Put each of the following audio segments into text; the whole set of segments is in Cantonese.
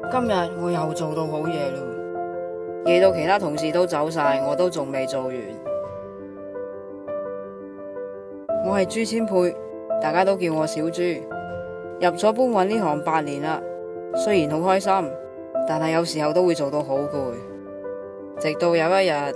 今日我又做到好夜咯，夜到其他同事都走晒，我都仲未做完。我係朱千佩，大家都叫我小朱。入咗搬運呢行8年啦，雖然好開心，但係有時候都會做到好攰。直到有一日，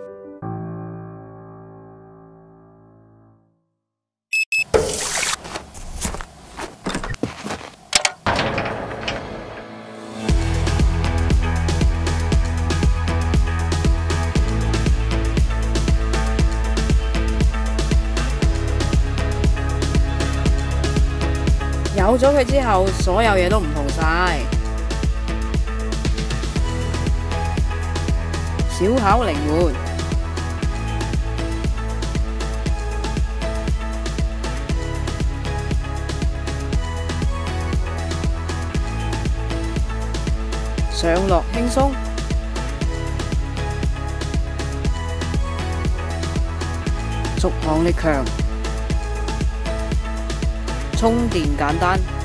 有咗佢之後，所有嘢都唔同晒。小巧靈活，上落輕鬆，續航力強，充電簡單。